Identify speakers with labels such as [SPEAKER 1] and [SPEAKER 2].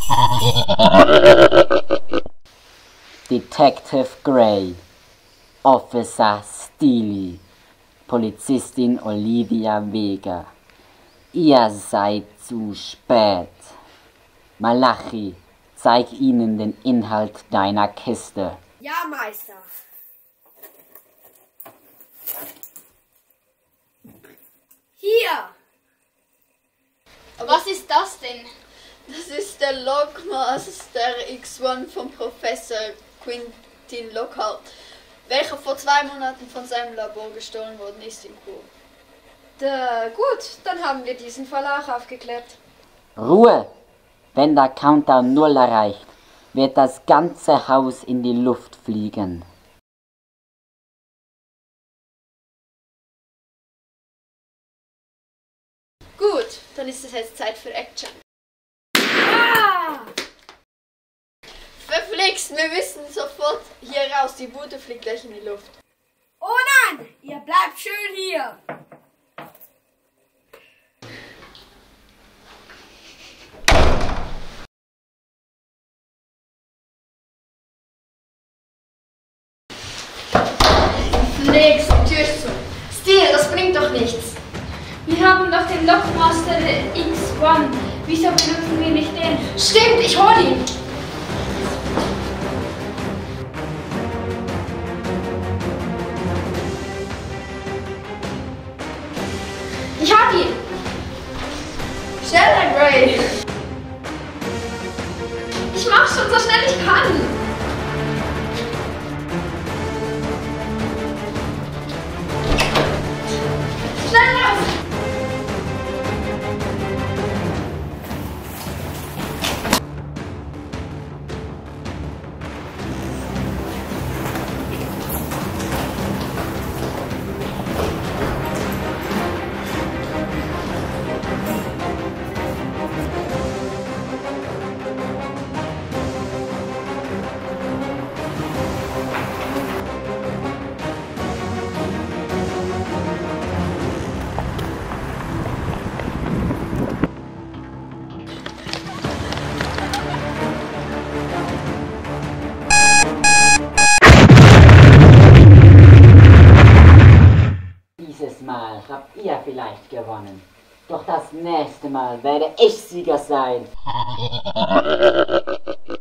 [SPEAKER 1] Detective Gray, Officer Steely, Polizistin Olivia Vega. Ihr seid zu spät. Malachi, zeig ihnen den Inhalt deiner Kiste.
[SPEAKER 2] Ja, Meister. Hier!
[SPEAKER 3] Was ist das denn?
[SPEAKER 4] Das ist der Logmaster X1 von Professor Quentin Lockhart, welcher vor 2 Monaten von seinem Labor gestohlen worden ist in Kur.
[SPEAKER 2] Gut, dann haben wir diesen Fall auch aufgeklärt.
[SPEAKER 1] Ruhe! Wenn der Countdown 0 erreicht, wird das ganze Haus in die Luft fliegen.
[SPEAKER 4] Gut, dann ist es jetzt Zeit für Action.
[SPEAKER 2] Ah!
[SPEAKER 4] Verflixt, wir müssen sofort hier raus, die Bude fliegt gleich in die Luft.
[SPEAKER 2] Oh nein, ihr bleibt schön hier.
[SPEAKER 4] Verflixt, die Tür ist zu. Stil, das bringt doch nichts.
[SPEAKER 3] Wir haben doch den Lockmaster X1. Wieso benutzen wir nicht den?
[SPEAKER 4] Stimmt, ich hol ihn. Ich hab ihn. Schneller, Gray. Ich mach schon so schnell ich kann. Schneller!
[SPEAKER 1] Dieses Mal habt ihr vielleicht gewonnen. Doch das nächste Mal werde ich Sieger sein.